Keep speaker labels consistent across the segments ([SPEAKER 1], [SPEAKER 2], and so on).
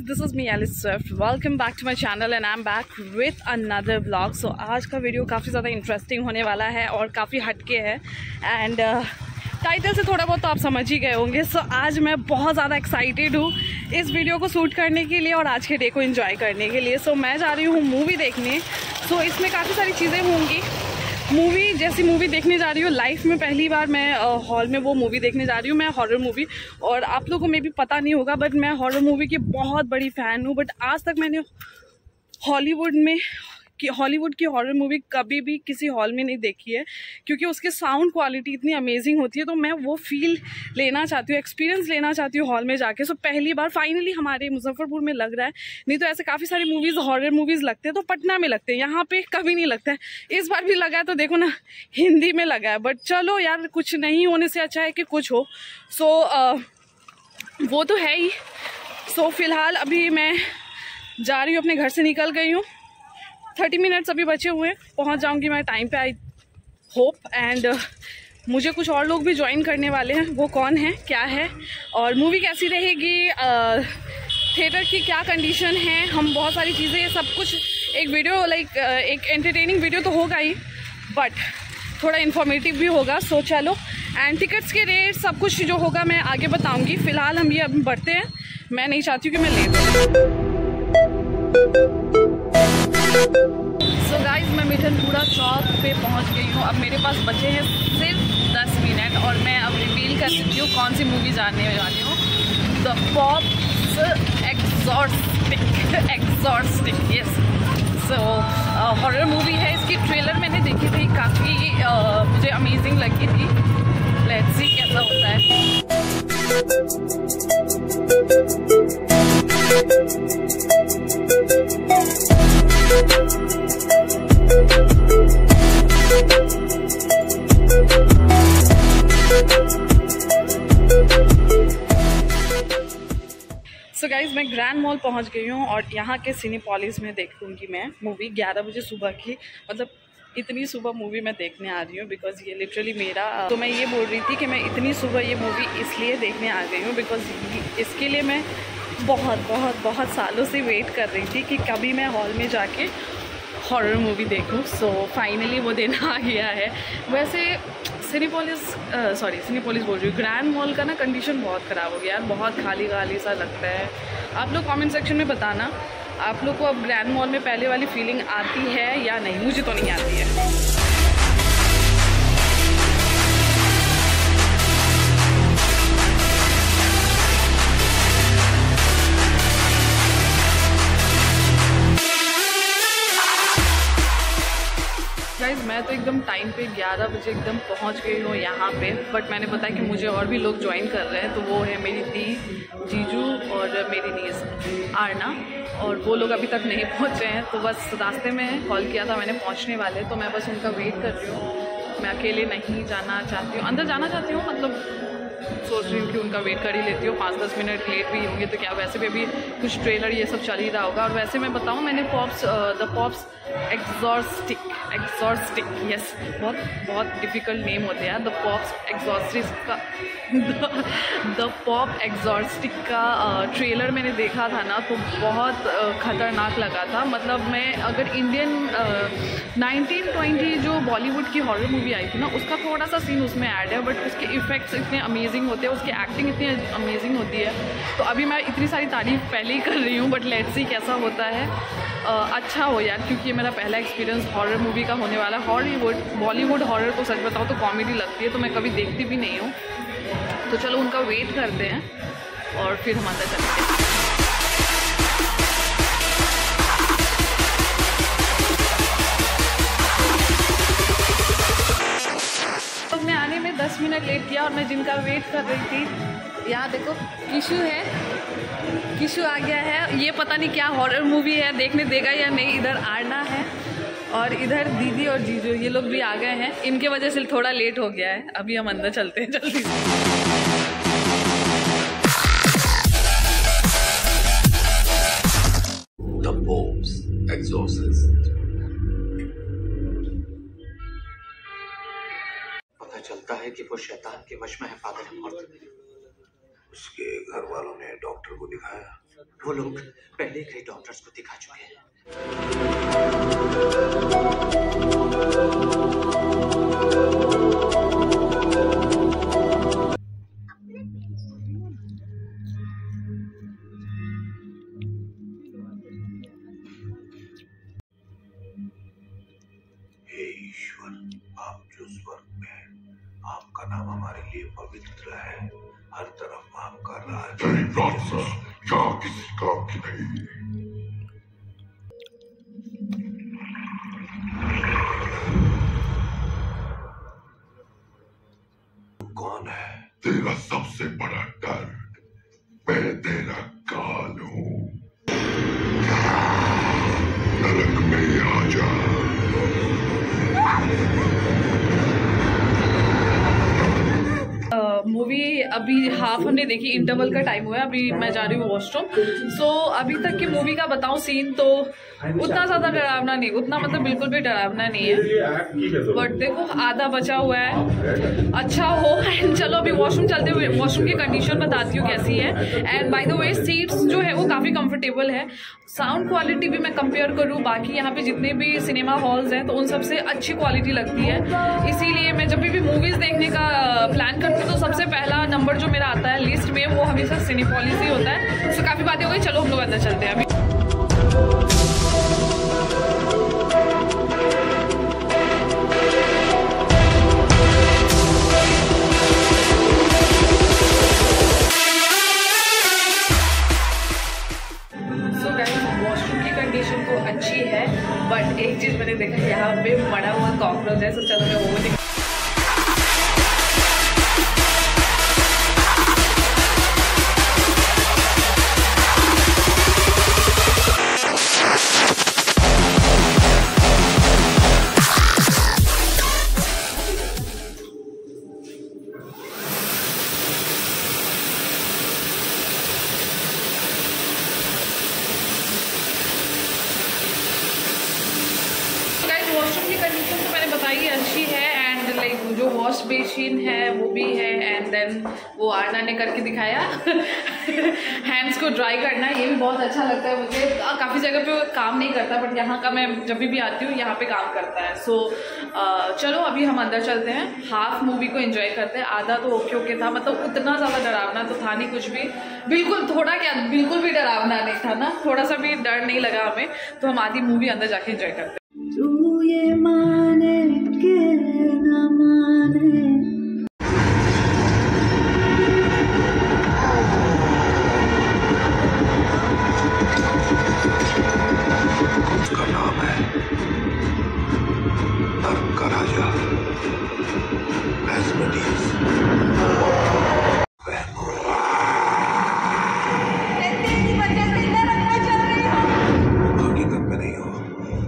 [SPEAKER 1] this is me Alice Swift. Welcome back to my channel and I'm back with another vlog. So आज का video काफ़ी ज़्यादा interesting होने वाला है और काफ़ी हटके है एंड टाइटल से थोड़ा बहुत तो आप समझ ही गए होंगे. सो आज मैं बहुत ज़्यादा एक्साइटेड हूँ इस वीडियो को शूट करने के लिए और आज के डे को एंजॉय करने के लिए. सो मैं जा रही हूँ मूवी देखने. सो इसमें काफ़ी सारी चीज़ें होंगी. मूवी जैसी मूवी देखने जा रही हूँ. लाइफ में पहली बार मैं हॉल में वो मूवी देखने जा रही हूँ. मैं हॉरर मूवी, और आप लोगों को मे भी पता नहीं होगा बट मैं हॉरर मूवी की बहुत बड़ी फ़ैन हूँ. बट आज तक मैंने हॉलीवुड की हॉरर मूवी कभी भी किसी हॉल में नहीं देखी है क्योंकि उसकी साउंड क्वालिटी इतनी अमेजिंग होती है. तो मैं वो फील लेना चाहती हूँ, एक्सपीरियंस लेना चाहती हूँ हॉल में जाके. सो पहली बार फाइनली हमारे मुजफ्फरपुर में लग रहा है. नहीं तो ऐसे काफ़ी सारी मूवीज़ हॉरर मूवीज़ लगते हैं तो पटना में लगते हैं, यहाँ पे कभी नहीं लगता है. इस बार भी लगा है तो देखो ना, हिंदी में लगा है. बट चलो यार, कुछ नहीं होने से अच्छा है कि कुछ हो. सो वो तो है ही. सो फिलहाल अभी मैं जा रही हूँ, अपने घर से निकल गई हूँ. 30 मिनट्स अभी बचे हुए हैं, पहुंच जाऊंगी मैं टाइम पे, आई होप. एंड मुझे कुछ और लोग भी ज्वाइन करने वाले हैं. वो कौन है, क्या है और मूवी कैसी रहेगी, थिएटर की क्या कंडीशन है, हम बहुत सारी चीज़ें, ये सब कुछ एक वीडियो एक एंटरटेनिंग वीडियो तो होगा ही बट थोड़ा इन्फॉर्मेटिव भी होगा. सो चलो, एंड टिकट्स के रेट सब कुछ जो होगा मैं आगे बताऊँगी. फ़िलहाल हम ये अभी बढ़ते हैं. मैं नहीं चाहती हूँ कि मैं लेट. सो गाइज, मैं मिठनपुरा चौक पे पहुंच गई हूँ. अब मेरे पास बचे हैं सिर्फ 10 मिनट और मैं अब रिवील कर सकती हूँ कौन सी मूवी जाने वाली हूँ. The Pope's Exorcist. Yes. So horror movie है. इसकी ट्रेलर मैंने देखी थी, काफ़ी मुझे अमेजिंग लगी थी. लेट्स सी कैसा होता है. सो गाइज़, मैं ग्रैंड मॉल पहुंच गई हूँ और यहाँ के सिनेपॉलिस में देखूंगी मैं मूवी 11 बजे सुबह की. मतलब इतनी सुबह मूवी मैं देखने आ रही हूँ बिकॉज ये लिटरली मेरा, तो मैं ये बोल रही थी कि मैं इतनी सुबह ये मूवी इसलिए देखने आ गई हूँ बिकॉज इसके लिए मैं बहुत सालों से वेट कर रही थी कि कभी मैं हॉल में जाके हॉरर मूवी देखूं. सो फाइनली वो दिन आ गया है. वैसे सिनेपोलिस बोल रही हूँ, ग्रैंड मॉल का ना कंडीशन बहुत ख़राब हो गया यार. बहुत खाली सा लगता है. आप लोग कमेंट सेक्शन में बताना आप लोग को अब ग्रैंड मॉल में पहले वाली फीलिंग आती है या नहीं. मुझे तो नहीं आती है. गाइज, मैं तो एकदम टाइम पे 11 बजे एकदम पहुंच गई हूँ यहाँ पे. बट मैंने बताया कि मुझे और भी लोग ज्वाइन कर रहे हैं. तो वो है मेरी दी, जीजू और मेरी नीस आरना, और वो लोग अभी तक नहीं पहुँचे हैं. तो बस रास्ते में कॉल किया था मैंने, पहुँचने वाले. तो मैं बस उनका वेट कर रही हूँ. मैं अकेले नहीं जाना चाहती हूँ, अंदर जाना चाहती हूँ. मतलब सोच रही हूँ कि उनका वेट कर ही लेती हूँ. 5-10 मिनट लेट भी होंगे तो क्या, वैसे भी अभी कुछ ट्रेलर ये सब चल ही रहा होगा. और वैसे मैं बताऊँ, मैंने द पॉप्स एक्सॉर्सिस्ट. यस, बहुत डिफ़िकल्ट नेम होते हैं. द पॉप एक्सॉर्सिस्ट का ट्रेलर मैंने देखा था ना, तो बहुत ख़तरनाक लगा था. मतलब मैं अगर इंडियन 1920 जो बॉलीवुड की हॉरर मूवी आई थी ना, उसका थोड़ा सा सीन उसमें ऐड है. बट उसके इफ़ेक्ट्स इतने अमेजिंग होते हैं, उसकी एक्टिंग इतनी अमेजिंग होती है. तो अभी मैं इतनी सारी तारीफ पहले ही कर रही हूँ बट लेट्स सी कैसा होता है. अच्छा हो यार, क्योंकि ये मेरा पहला एक्सपीरियंस हॉरर मूवी का होने वाला है. बॉलीवुड हॉरर को सच बताओ तो कॉमेडी लगती है, तो मैं कभी देखती भी नहीं हूँ. तो चलो उनका वेट करते हैं और फिर हम अंदर चलते हैं. तो मैं आने में 10 मिनट लेट किया और मैं जिनका वेट कर रही थी, यहाँ देखो किशु आ गया है. ये पता नहीं क्या हॉरर मूवी है, देखने देगा या नहीं. इधर आरना है और इधर दीदी और जीजू, ये लोग भी आ गए हैं. इनके वजह से थोड़ा लेट हो गया है. अभी हम अंदर चलते हैं जल्दी से.
[SPEAKER 2] The Pope's Exorcist. पता चलता है कि वो शैतान के वश में है फादर मॉर्थ.
[SPEAKER 3] उसके घर वालों ने डॉक्टर को दिखाया.
[SPEAKER 2] वो लोग पहले कई डॉक्टर्स को दिखा चुके हैं।
[SPEAKER 3] हे ईश्वर, आप जो स्वर्ग में हैं, आपका नाम हमारे लिए पवित्र है। हर तरफ आपका राज। तेरी प्रार्थना यहाँ किसी काम की नहीं। कौन है? तेरा सबसे बड़ा दर्द। मैं तेरा काल हूँ। नरक में आ जा।
[SPEAKER 1] मूवी अभी हाफ हमने देखी, इंटरवल का टाइम हुआ है, अभी मैं जा रही हूँ वॉशरूम। सो अभी तक की मूवी का बताऊँ सीन तो उतना ज़्यादा डरावना नहीं, उतना मतलब बिल्कुल भी डरावना नहीं है। बट देखो आधा बचा हुआ है, अच्छा हो। एंड चलो अभी वॉशरूम चलते हुए वॉशरूम की कंडीशन बताती हूँ कैसी है। And by the way seats जो है वो काफ़ी कंफर्टेबल है। साउंड क्वालिटी भी मैं कंपेयर करूँ बाकी यहाँ पे जितने भी सिनेमा हॉल्स हैं तो उन सबसे अच्छी क्वालिटी लगती है। इसीलिए मैं जब भी मूवीज़ देखने का प्लान करती हूँ तो सबसे पहला नंबर जो मेरा आता है लिस्ट में वो हमेशा सिनेपॉलिस ही होता है। तो काफ़ी बातें हो गई, चलो हम लोग अंदर चलते हैं अभी। कंडीशन तो अच्छी है बट एक चीज मैंने देखा यहाँ पे मरा हुआ कॉकरोच है। तो चलो मैं वो दिखा। वॉशरूम की कंडीशन तो मैंने बताई अच्छी है। एंड लाइक जो वॉश बेसिन है वो भी है। एंड देन वो आरना ने करके दिखाया हैंड्स को ड्राई करना, ये भी बहुत अच्छा लगता है मुझे। काफ़ी जगह पे काम नहीं करता बट यहाँ का मैं जब भी आती हूँ यहाँ पे काम करता है। सो चलो अभी हम अंदर चलते हैं, हाफ मूवी को एंजॉय करते हैं। आधा तो ओके था, मतलब उतना ज़्यादा डरावना तो था नहीं कुछ भी, बिल्कुल थोड़ा क्या बिल्कुल भी डरावना नहीं था ना, थोड़ा सा भी डर नहीं लगा हमें। तो हम आधी मूवी अंदर जाके एंजॉय करते हैं।
[SPEAKER 4] तू ये माने के न माने,
[SPEAKER 3] उसका नाम है नरक का राजा एस्मोडियस।
[SPEAKER 4] तेरी वजह से नरक में चल रही हूँ।
[SPEAKER 3] हकीकत में नहीं हो।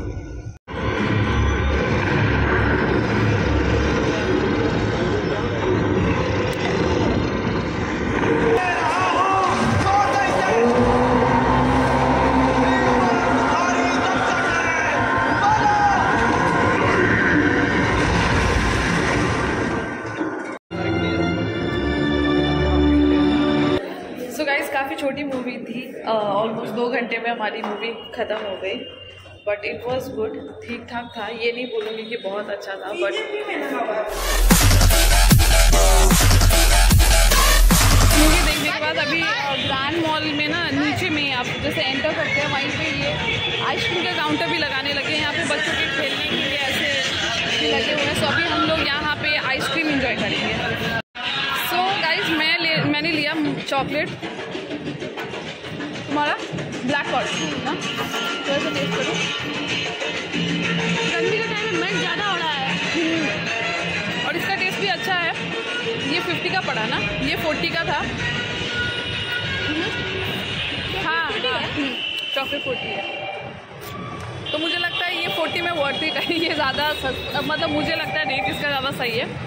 [SPEAKER 1] काफ़ी छोटी मूवी थी, ऑलमोस्ट 2 घंटे में हमारी मूवी ख़त्म हो गई। बट इट वॉज गुड, ठीक ठाक था, ये नहीं बोलूँगी कि बहुत अच्छा था। बट मूवी देखने के बाद अभी ग्रैंड मॉल में ना नीचे में आप जैसे एंटर करते हैं वहीं पे ये आइसक्रीम के काउंटर भी लगाने लगे हैं। यहाँ पे बच्चों के खेलने के लिए ऐसे लगे हुए हैं। सो अभी हम लोग यहाँ पे आइसक्रीम इंजॉय करेंगे। सो गाइज मैंने लिया चॉकलेट, तुम्हारा ब्लैक फॉरेस्ट ना, थोड़ा सा टेस्ट करो। गर्मी का टाइम में मिर्च ज़्यादा हो रहा है और इसका टेस्ट भी अच्छा है। ये 50 का पड़ा ना, ये 40 का था। हाँ चॉकलेट 40 है, तो मुझे लगता है ये 40 में वर्थ इट है। ये ज़्यादा मतलब मुझे लगता है रेट इसका ज़्यादा सही है।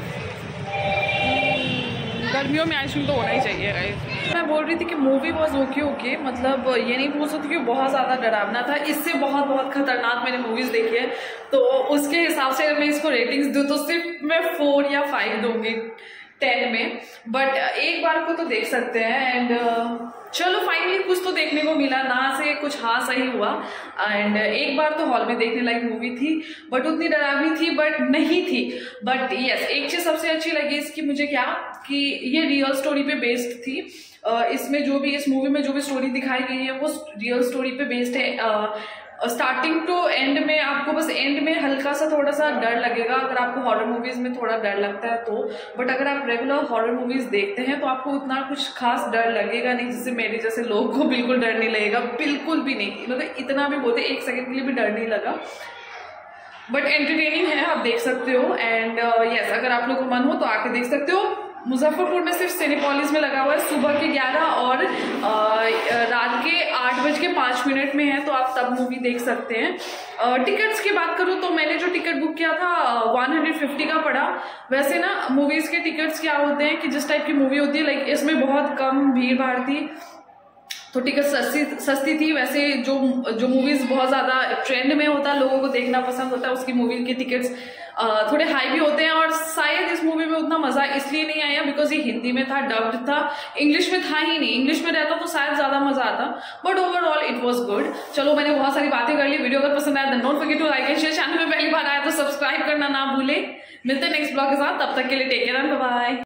[SPEAKER 1] गर्मियों में आइसक्रीम तो होना ही चाहिए गाइस। मैं बोल रही थी कि मूवी वॉज ओके, मतलब ये नहीं बोल सकती कि बहुत ज़्यादा डरावना था। इससे बहुत खतरनाक मैंने मूवीज़ देखी है, तो उसके हिसाब से अगर मैं इसको रेटिंग्स दूँ तो सिर्फ मैं 4 या 5 दूँगी। 10 में, बट एक बार को तो देख सकते हैं। एंड चलो फाइनली कुछ तो देखने को मिला, ना से कुछ हाँ सही हुआ। एंड एक बार तो हॉल में देखने लायक मूवी थी, बट उतनी डरावनी थी बट नहीं थी। बट यस, एक चीज सबसे अच्छी लगी इसकी मुझे क्या, कि ये रियल स्टोरी पे बेस्ड थी। इसमें जो भी, इस मूवी में जो भी स्टोरी दिखाई गई है वो रियल स्टोरी पे बेस्ड है। स्टार्टिंग टू एंड में आपको बस एंड में हल्का सा थोड़ा सा डर लगेगा अगर आपको हॉरर मूवीज में थोड़ा डर लगता है तो, बट अगर आप रेगुलर हॉरर मूवीज देखते हैं तो आपको उतना कुछ खास डर लगेगा नहीं, जिससे मेरे जैसे लोग को बिल्कुल डर नहीं लगेगा, बिल्कुल भी नहीं, मतलब इतना भी बोलते 1 सेकंड के लिए भी डर नहीं लगा। बट एंटरटेनिंग है, आप देख सकते हो। एंड यस, अगर आप लोग को मन हो तो आके देख सकते हो। मुजफ्फरपुर में सिर्फ सिनेपॉलिस में लगा हुआ है, सुबह के 11 और रात के 8:05 में है, तो आप तब मूवी देख सकते हैं। टिकट्स की बात करूँ तो मैंने जो टिकट बुक किया था 150 का पड़ा। वैसे ना मूवीज के टिकट्स क्या होते हैं कि जिस टाइप की मूवी होती है, लाइक इसमें बहुत कम भीड़ भाड़ थी तो टिकट सस्ती थी। वैसे जो मूवीज बहुत ज्यादा ट्रेंड में होता है, लोगों को देखना पसंद होता है, उसकी मूवी के टिकट्स थोड़े हाई भी होते हैं। और शायद इस मूवी में उतना मजा इसलिए नहीं आया बिकॉज ये हिंदी में था, डब्ड था, इंग्लिश में था ही नहीं। इंग्लिश में रहता तो शायद ज्यादा मजा आता, but overall it was good. चलो मैंने बहुत सारी बातें कर ली, वीडियो अगर पसंद आया तो don't forget to like and share. Channel में पहली बार आया तो सब्सक्राइब करना ना भूले। मिलते हैं नेक्स्ट ब्लॉग के साथ, तब तक के लिए take care and bye bye.